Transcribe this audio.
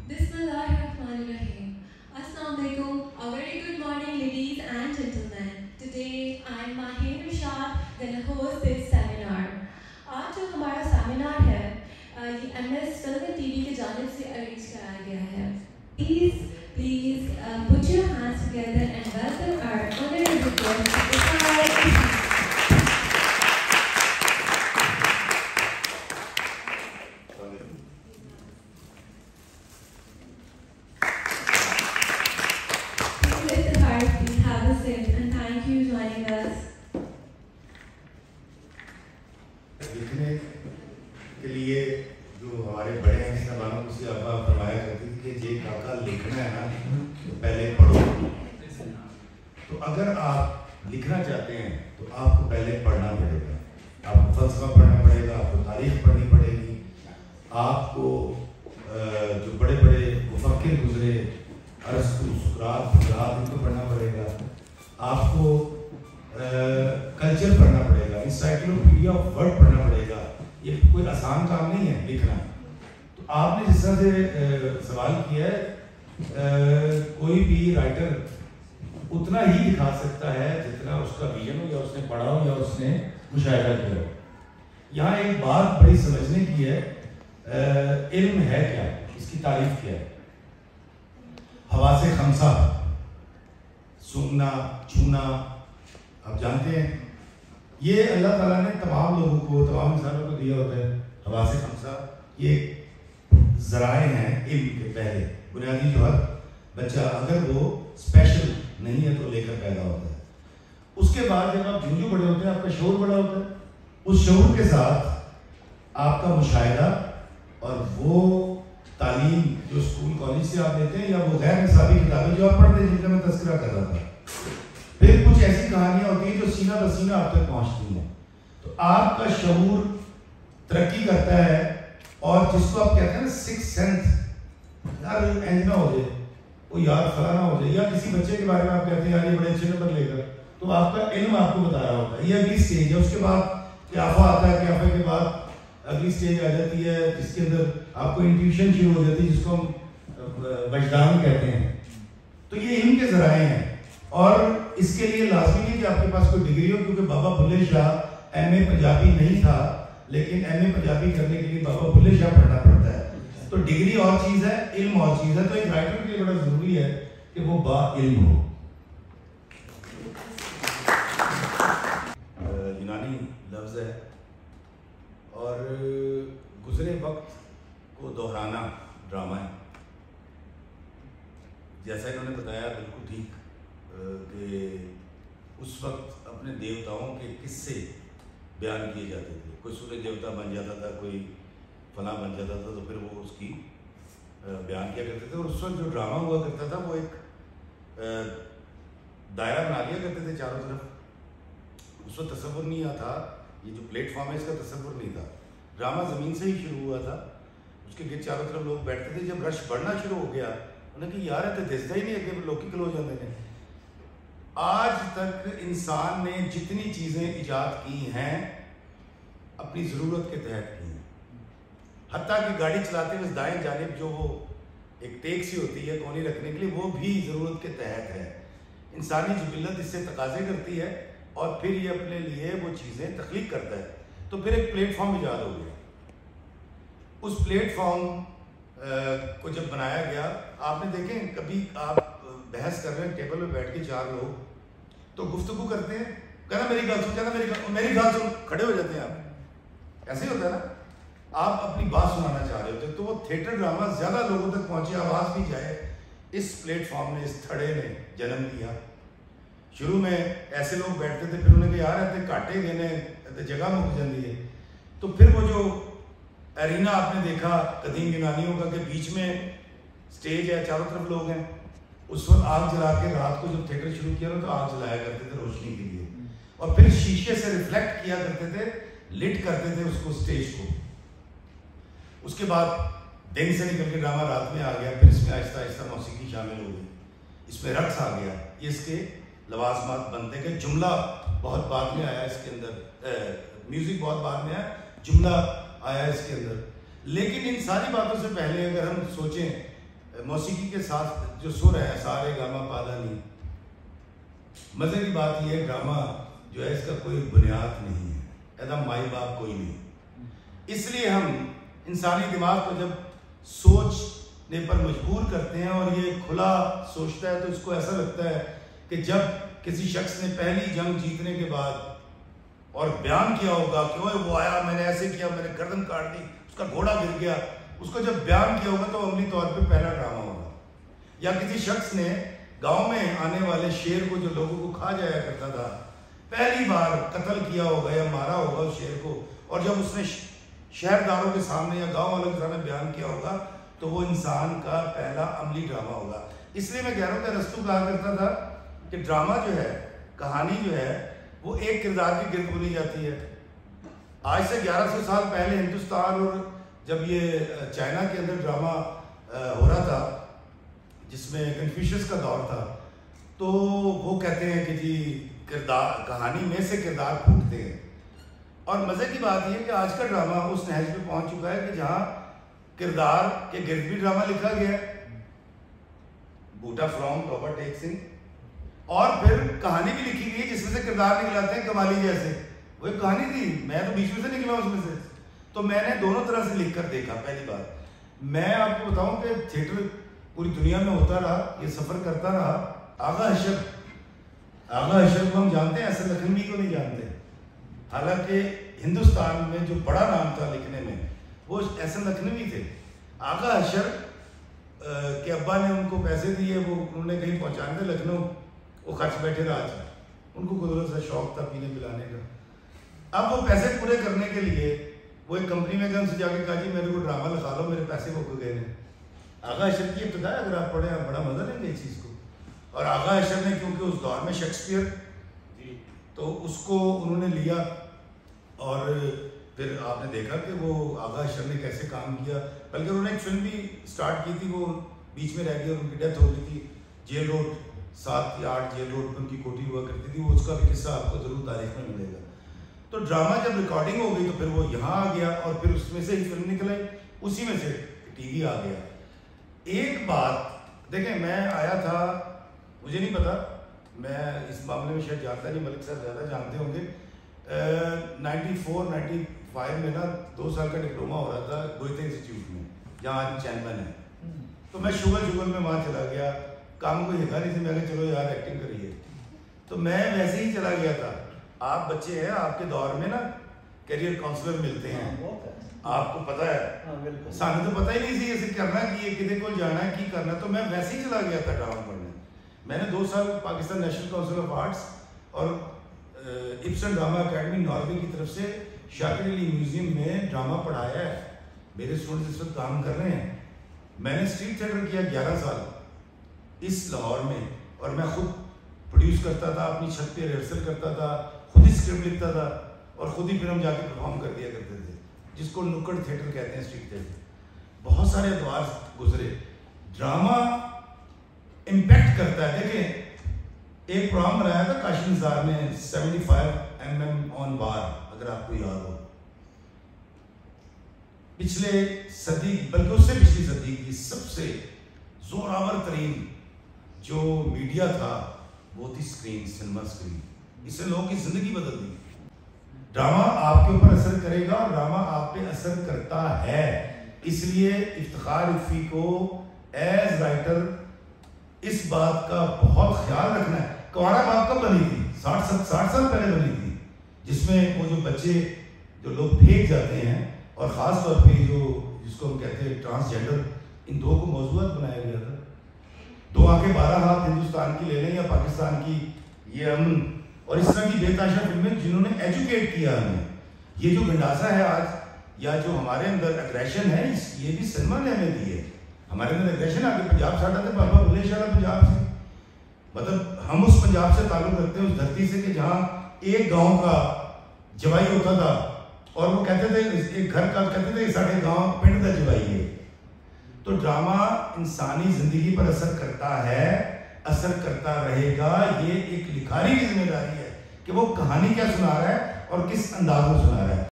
Bismillahirrahmanirrahim. Assalamualaikum. A very good morning, ladies and gentlemen. Today I am Maheen Rashad, gonna host this seminar. आज जो हमारा seminar है ये MS film TV की जानिब से अरेंज कराया गया है. Please put your hands together and welcome our honorary guest. And thank you for joining us. लिखने के लिए जो हमारे बड़े हैं साहबानों को से अब्बा फरमाया करती थी कि जे काका लिखना है ना तो पहले पढ़ो. तो अगर आप लिखना चाहते हैं तो आपको पहले पढ़ना पड़ेगा. आपको फलसफा पढ़ना पड़ेगा, आपको तारीख पढ़नी पड़ेगी, आपको जो बड़े बड़े मुफक्किर गुजरे अरस्तु, सुकरात, इनको पढ़ना पड़ेगा, आपको कल्चर पढ़ना पड़ेगा, इंसाइक्लोपीडिया ऑफ वर्ड पढ़ना पड़ेगा. ये कोई आसान काम नहीं है लिखना. तो आपने जिस तरह से सवाल किया है, कोई भी राइटर उतना ही दिखा सकता है जितना उसका विजन हो या उसने पढ़ा हो या उसने मुशाहिदा किया हो. यहाँ एक बात बड़ी समझने की है, इल्म है क्या, इसकी तारीफ क्या है. हवासे खमसा, सूंघना, छूना, आप जानते हैं ये अल्लाह ताला ने तमाम लोगों को, तमाम इंसानों को दिया होता है. हवासे खमसा ये ज़राए हैं इल्म के पहले बुनियादी जो हर बच्चा अगर वो स्पेशल नहीं है तो लेकर पैदा होता है. उसके बाद जब आप झुंझू बड़े होते हैं आपका शऊर बड़ा होता है. उस शऊर के साथ आपका मुशाहिदा और वो तालीम जो स्कूल कॉलेज से आप लेते हैं या वो गैर निसाबी किताबें जो आप पढ़ते हैं जिनका मैं तज़किरा कर रहा था, फिर कुछ ऐसी कहानियां होती हैं जो सीना बसीना आप तक पहुंचती हैं. तो आपका शऊर तरक्की करता है और जिसको आप कहते हैं ना सिक्स सेंस, यार इंज ना हो जाए, वो यार फलाना हो जाए, या किसी बच्चे के बारे में आप कहते हैं यार ये बड़े अच्छे नंबर लेगा, तो आपका इल्म आपको बता रहा होता है. ये अगली स्टेज है. उसके बाद क्याफा आता है, क्याफे के बाद अगली स्टेज आ जाती है जिसके अंदर आपको इंट्यूशन शुरू हो जाती है, जिसको हम वजदान कहते हैं. तो ये इल्म के ज़राए हैं और इसके लिए लाजमी नहीं कि आपके पास कोई डिग्री हो, क्योंकि बाबा बुल्ले शाह एमए पंजाबी नहीं था, लेकिन एमए पंजाबी करने के लिए बाबा बुल्ले शाह पढ़ना पड़ता है. तो डिग्री और चीज़ है, इल्म और चीज़ है. तो एक राइटर के लिए बड़ा ज़रूरी है कि वो बा इल्म हो. यूनानी लफ्ज़ है और गुज़रे वक्त को दोहराना ड्रामा है. जैसा इन्होंने बताया बिल्कुल ठीक कि उस वक्त अपने देवताओं के किस्से बयान किए जाते थे. कोई सूर्य देवता बन जाता था, कोई फलां बन जाता था, तो फिर वो उसकी बयान किया करते थे. और उस वक्त जो ड्रामा हुआ करता था वो एक दायरा बना लिया करते थे चारों तरफ. उस वक्त तसव्वुर नहीं था, ये जो प्लेटफॉर्म है इसका तसव्वुर नहीं था. ड्रामा ज़मीन से ही शुरू हुआ था, उसके गिर चारों तरफ लोग बैठते थे. जब रश बढ़ना शुरू हो गया उन्हें कि यार तो दिसता ही नहीं अगे लोग की खलो जाते हैं. आज तक इंसान ने जितनी चीज़ें ईजाद की हैं अपनी ज़रूरत के तहत की हैं. हत्ता कि गाड़ी चलाते हुए दाएं जानिब जो वो एक टेक सी होती है कोनी रखने के लिए, वो भी ज़रूरत के तहत है. इंसानी जिबिलत इससे तकाजे करती है और फिर ये अपने लिए वो चीज़ें तख्लीक करता है. तो फिर एक प्लेटफॉर्म ईजाद हो गया. उस प्लेटफॉर्म को जब बनाया गया, आपने देखें कभी आप बहस कर रहे हैं टेबल पे बैठ के चार लोग, तो गुफ्तगू करते हैं, कहना मेरी बात सुन, कहना मेरी बात सुन, खड़े हो जाते हैं आप. ऐसे ही होता है ना, आप अपनी बात सुनाना चाह रहे होते. तो वो थिएटर ड्रामा ज़्यादा लोगों तक पहुँचे, आवाज़ भी जाए. इस प्लेटफॉर्म ने, इस थड़े ने जन्म लिया. शुरू में ऐसे लोग बैठते थे, फिर उन्हें कहा यार इतने घाटे देने जगह मुक जाती है. तो फिर वो जो एरिना आपने देखा कदीम यूनानियों का कि बीच में स्टेज है, चारों तरफ लोग हैं. उस वक्त आग जला के रात को जब थिएटर शुरू किया ना तो आग जलाया करते थे रोशनी के लिए, और फिर शीशे से रिफ्लेक्ट किया करते थे, लिट करते थे उसको, स्टेज को. उसके बाद दिन से निकल के ड्रामा रात में आ गया. फिर इसमें आहिस्ता आहिस्ता मौसीकी शामिल हो गई, इसमें रक्स आ गया. ये इसके लवाजमात बनते गए. जुमला बहुत बाद में आया इसके अंदर, म्यूजिक बहुत बाद में आया, जुमला आया इसके अंदर. लेकिन इन सारी बातों से पहले अगर हम सोचें موسیقی کے ساتھ جو سر ہے سارے گاما پادا نہیں. مزے کی بات یہ ہے ڈرامہ جو ہے اس کا کوئی بنیاد نہیں ہے, ایسا مائی باپ کوئی نہیں. اس لیے ہم انسانی دماغ کو جب سوچنے پر مجبور کرتے ہیں اور یہ کھلا سوچتا ہے تو اس کو ایسا لگتا ہے کہ جب کسی شخص نے پہلی جنگ جیتنے کے بعد اور بیان کیا ہوگا کہ وہ آیا, میں نے ایسے کیا, میں نے گردن کاٹ دی, اس کا گھوڑا گر گیا, اس کو جب بیان کیا ہوگا تو عملی طور پہ پہلا ڈرامہ ہوگا. یا کسی شخص نے گاؤں میں آنے والے شیر کو جو لوگوں کو کھا جایا کرتا تھا پہلی بار قتل کیا ہوگا یا مارا ہوگا اس شیر کو, اور جب اس نے شہرداروں کے سامنے یا گاؤں والوں کے سامنے بیان کیا ہوگا تو وہ انسان کا پہلا عملی ڈرامہ ہوگا. اس لیے میں کہہ رہا ہوں کہ ارسطو کہا کرتا تھا کہ ڈرامہ جو ہے, کہانی جو ہے, وہ ایک کردار کی گرد بنی جاتی ہے. آج سے 1100 سال پہلے ہندوستان اور جب یہ چائنا کے اندر ڈرامہ ہو رہا تھا جس میں کنفیوشس کا دور تھا, تو وہ کہتے ہیں کہ جی کردار, کہانی میں سے کردار پھوٹتے ہیں. اور مزے کی بات یہ کہ آج کا ڈرامہ اس نہج پہ پہنچ چکا ہے کہ جہاں کردار کے گرد بھی ڈرامہ لکھا گیا ہے, بوٹا فرام توبہ ٹیک سنگھ, اور پھر کہانی بھی لکھی گئی ہے جس میں سے کردار نکل آتے ہیں کمالی جیسے. وہ ایک کہانی تھی, میں تو بیچ میں سے نکلا اس میں سے. تو میں نے دونوں طرح سے لکھ کر دیکھا. پہلی بار میں آپ کو بتاؤں کہ تھیٹر پوری دنیا میں ہوتا رہا, یہ سفر کرتا رہا. آغا اشرف کو ہم جانتے ہیں, اصل لکھنوی کو نہیں جانتے. حالانکہ ہندوستان میں جو بڑا نام تھا لکھنے میں وہ احسن لکھنوی تھے. آغا اشرف کے ابا نے ان کو پیسے دیے, وہ انہوں نے کہیں پہنچانے تھے لکھنؤ, وہ خرچ بیٹھے رہا تھا. ان کو قدرت سے شوق تھا پینے پلانے کا. اب وہ پیسے پورے کرنے کے لیے وہ ایک کمپنی میں گئے, ان سے جا کے کہا جی میرے کو ڈرامہ لکھا لو, میرے پیسے وہ گئے ہیں. آغا اشرف کی ابتدا ہے, اگر آپ پڑھیں آپ بڑا مزہ لیں گے اس چیز کو. اور آغا اشرف نے کیونکہ اس دور میں شیکسپیئر تو اس کو انہوں نے لیا, اور پھر آپ نے دیکھا کہ وہ آغا اشرف نے کیسے کام کیا. بلکہ انہوں نے ایک فلم بھی سٹارٹ کی تھی, وہ بیچ میں رہ گئی اور ان کی ڈیتھ ہو گئی تھی. جیل روڈ 7 یا 8 جیل روڈ پہ ان کی کوٹھی ہوا کرتی تھی. وہ اس کا بھی قصہ آپ کو ضرور تاریخ میں ملے گا. تو ڈرامہ جب ریکارڈنگ ہو گئی تو پھر وہ یہاں آ گیا, اور پھر اس میں سے ہی فلم نکلے, اسی میں سے ٹی وی آ گیا. ایک بات دیکھیں, میں آیا تھا, مجھے نہیں پتا, میں اس معاملے میں شاید جانتا نہیں, ملک صاحب زیادہ جانتے ہوں گے. 94-95 میں نا 2 سال کا ڈپلوما ہو رہا تھا گوئتے انسٹیٹیوٹ میں, جہاں آج چیمبر ہے. تو میں شوگر میں وہاں چلا گیا, کام کو یہ کہا نہیں تھی, میں کہا چلو یار ایکٹنگ کریے. تو میں ویسے ہی چلا گیا تھا. آپ بچے ہیں, آپ کے دور میں نا کیریئر کاؤنسلر ملتے ہیں, آپ کو پتا ہے, سانو تو پتہ ہی نہیں سی اسے کرنا کی ہے, کدے کو جانا ہے, کی کرنا. تو میں ویسے ہی چلا گیا تھا ڈرامہ پڑھنے. میں نے 2 سال Pakistan national council of arts اور ابسن ڈرامہ اکیڈمی ناروے کی طرف سے شاکر علی میوزیم میں ڈرامہ پڑھایا ہے. میرے اسٹوڈنٹس اس وقت کام کر رہے ہیں. میں نے اسٹریٹ تھیٹر کیا 11 سال اس لاہور میں, اور میں خود پروڈیوس کرتا تھا, اپنی چھت پہ ریہرسل کرتا تھا, خود ہی اسکرپٹ لکھتا تھا, اور خود ہی پھر ہم جا کے پرفارم کر دیا کرتے تھے, جس کو نکڑ تھیٹر کہتے ہیں, اسٹریٹ تھیٹر. بہت سارے ادوار گزرے. ڈرامہ امپیکٹ کرتا ہے. دیکھیں ایک پروگرام بنایا تھا کاشی نثار نے 75mm آن وار, اگر آپ کو یاد ہو, پچھلے صدی بلکہ اس سے پچھلی صدی کی سب سے زوراور ترین جو میڈیا تھا وہ تھی اسکرین, سنیما اسکرین. اس سے لوگوں کی زندگی بدل دی. ڈرامہ آپ کے اوپر اثر کرے گا, اور ڈرامہ آپ پہ اثر کرتا ہے. اس لیے افتخار عفی کو ایز رائٹر اس بات کا بہت خیال رکھنا ہے. کنوارا باپ کب بنی تھی؟ 60 سال پہلے بنی تھی, جس میں وہ جو بچے جو لوگ پھینک جاتے ہیں, اور خاص طور پہ جس کو ہم کہتے ہیں ٹرانسجینڈر, ان 2 کو موضوعات بنایا گیا تھا. 2 آنکھیں 12 ہاتھ ہندوستان کی لے لیں یا پاکستان کی, یہ امن اور اس طرح کی بے تاشا فلمیں جنہوں نے ایجوکیٹ کیا ہمیں. یہ جو گنڈاسا ہے آج, یا جو ہمارے اندر اگریشن ہے, یہ بھی سنیما نے ہمیں دی ہے. ہمارے اندر اگریشن آ کے پنجاب ساٹا تھے, بابا بھولے شاہ پنجاب سے, مطلب ہم اس پنجاب سے تعلق رکھتے ہیں, اس دھرتی سے کہ جہاں ایک گاؤں کا جوائی ہوتا تھا, اور وہ کہتے تھے ایک گھر کا کہتے تھے ساڑھے گاؤں پنڈ کا جوائی ہے. تو ڈرامہ انسانی زندگی پر اثر کرتا ہے, اثر کرتا رہے گا. یہ ایک لکھاری کی ذمہ داری ہے کہ وہ کہانی کیا سنا رہا ہے اور کس انداز میں سنا رہا ہے.